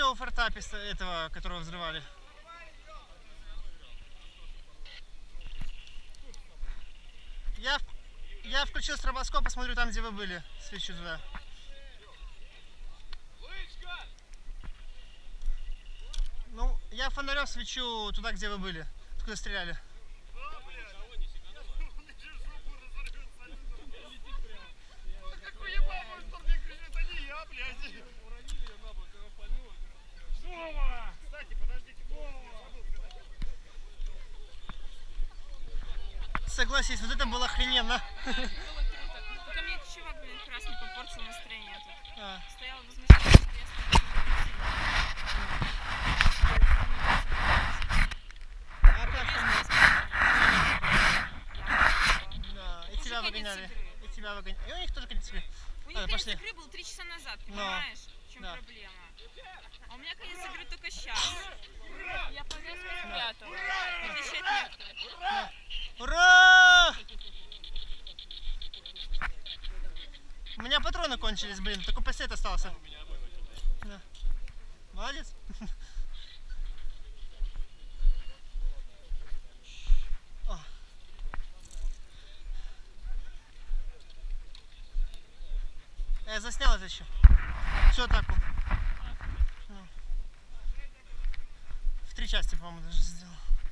у форта этого, которого взрывали? Я включил стробоскоп, посмотрю там, где вы были. Свечу туда. Ну, я фонарем свечу туда, где вы были. Откуда стреляли. Согласись, вот это было охрененно. Было круто. Только мне этот чувак, блин, красный попортил настроение тут. Стоял возле да, и тебя выгоняли. И тебя выгоняли. И у них тоже конец игры. У них конец игры был 3 часа назад, понимаешь? В чем проблема? А у меня конец игры только сейчас. Я повестку спрятала. В отличие от некоторых. Ура! У меня патроны кончились, блин, такой пассет остался. Да. Молодец. Я заснял это еще. Всю атаку. В 3 части, по-моему, даже сделал.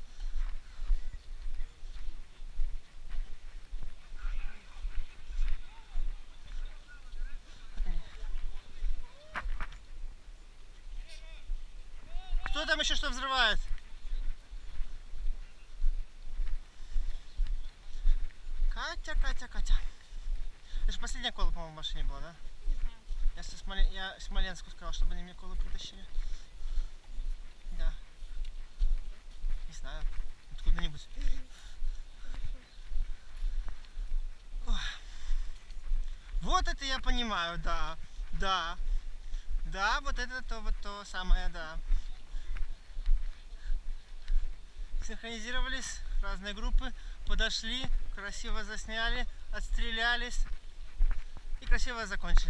Кто там еще что взрывает? Катя. Это же последняя кола, по-моему, в машине была, да? Не знаю. Я Смоленску сказал, чтобы они мне колы притащили. Да. Не знаю. Откуда-нибудь. Вот это я понимаю, да. Да, вот это то самое, да. Синхронизировались, разные группы, подошли, красиво засняли, отстрелялись и красиво закончили.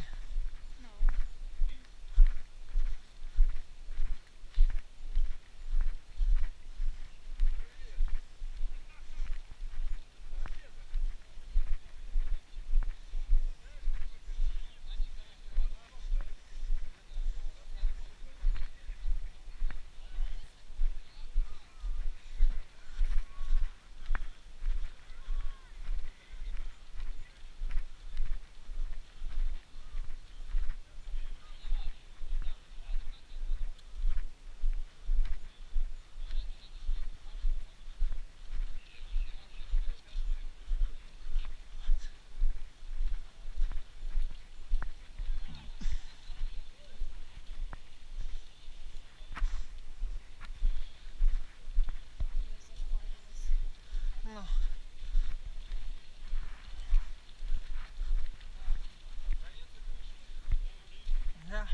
Да.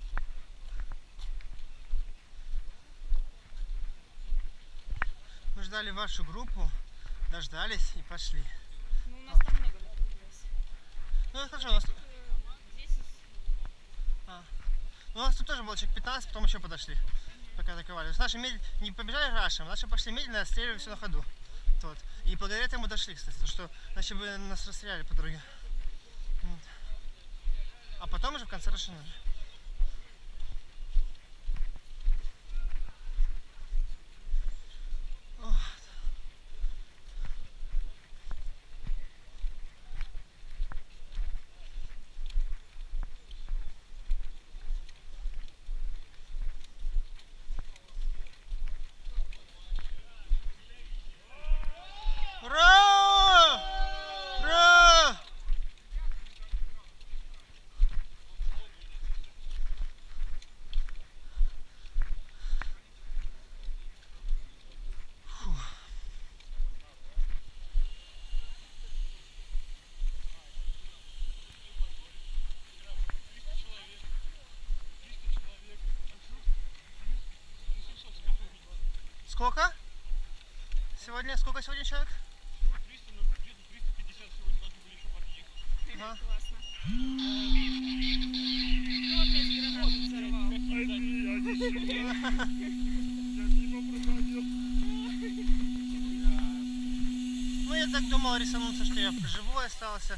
Мы ждали вашу группу, дождались и пошли. Ну, у нас там много находилось. Ну, хорошо, у нас... 10. У нас тут тоже было человек 15, потом еще подошли, пока атаковали. То есть наши не побежали рашем, наши пошли медленно, отстреливали все на ходу. Вот. И благодаря этому дошли, кстати, потому что иначе бы нас расстреляли по дороге. Вот. А потом уже в конце расширили. Сколько? Сколько сегодня человек? 300, но где-то 350 сегодня должны были еще подъехать. Ага. Классно. Ну, опять гранату взорвал. проходил. Ну я так думал рисануться, что я живой остался.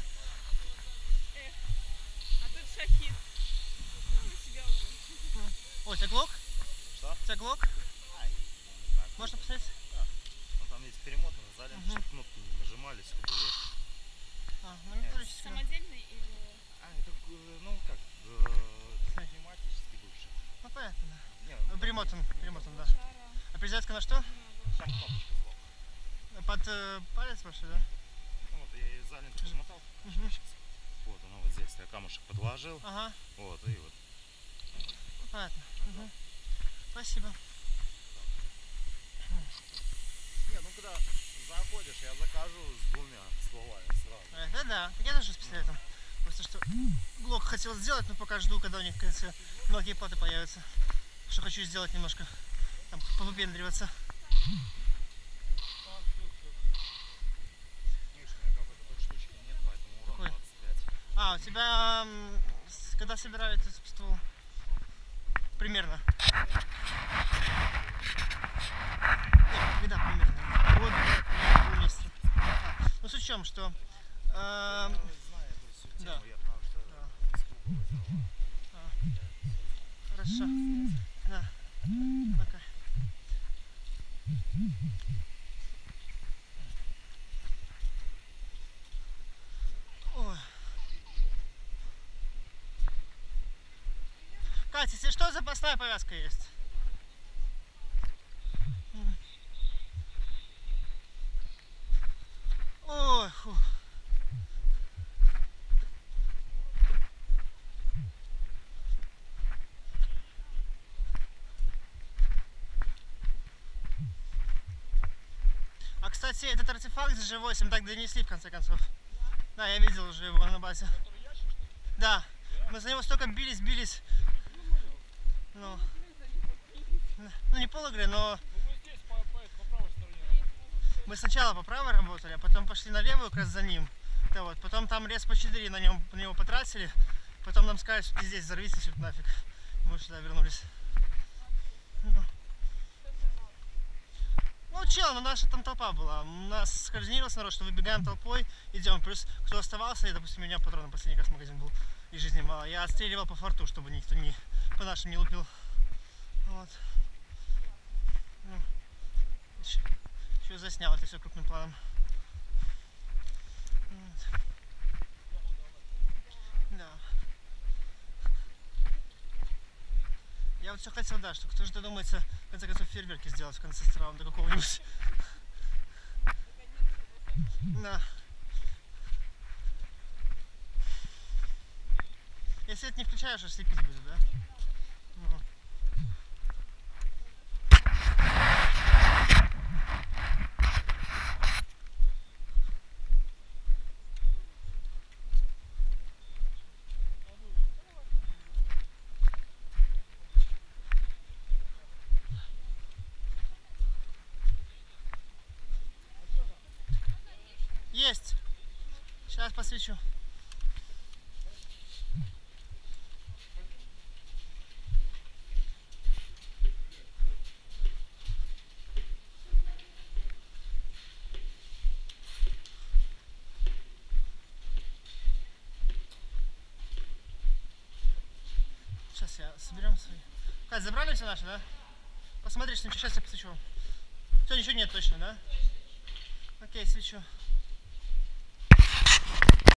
А тут шахид. Ну, на себя уже. О, у тебя глок? Что? У тебя глок? А, не знаю. Можно посмотреть? Ну, там есть перемотано сзади, Мгм. чтобы кнопки не нажимались в кобуре. А, ну металлический. Самодельный или... А, это, ну как, пневматический бывший. Ну понятно, да. Не, Перемотан, перемотан, да. Шара. А перезарядка на что? там кнопочка сбоку. Под палец большой, да? Ну вот, я ее за ленту смотал. Мгм. Вот, она вот здесь. Я камушек подложил. Ага, Вот, и вот. ну, понятно. Мгм. Спасибо. Не, ну когда заходишь, я закажу с двумя стволами сразу. Это да. Так я тоже с пистолетом. Просто что глок хотел сделать, но пока жду, когда у них, кажется, мелкие платы появятся. Что хочу сделать немножко. Там повыпендриваться. Видишь, у меня какой-то тут штучки нет, поэтому урон Какой? 25. А, у тебя когда собирали этот ствол? Примерно. Нет, когда примерно? Год, месяца. Ну суть в чем, что Я знаю эту всю тему, да. я потому что Да. с Google взяла. Хорошо. Да. Пока. Ой. Катя, если что, запасная повязка есть. Ой, фу. А кстати, этот артефакт с G8 так донесли в конце концов. Да, я видел уже его на базе. Да, мы за него столько бились. Ну, ну не пол игры, но Ну вы здесь по правой стороне работаете. мы сначала по правой работали, а потом пошли на левую как раз за ним. Да вот, потом там рез по 4 на него потратили. Потом нам сказали, что ты здесь взорвись и все нафиг. Мы сюда вернулись. Ну, чел, ну наша там толпа была. У нас скоординировался народ, что выбегаем толпой, идем. Плюс кто оставался, и, допустим, у меня патроны последний раз в магазин был, и жизни мало. Я отстреливал по форту, чтобы никто не по нашим не лупил. Вот. Ну, еще заснял это все крупным планом. Вот. Да. Я вот все хотел, да, что кто же додумается, в конце концов, фейерверки сделать в конце раунда какого-нибудь. Да. Если это не включаешь, аж слепить будет, да? Ну. Есть. Сейчас посвечу. Сейчас я соберем свои. Кать, забрали все наши, да? Посмотри, что ничего, сейчас я посвечу. Все, ничего нет точно, да? Окей, свечу.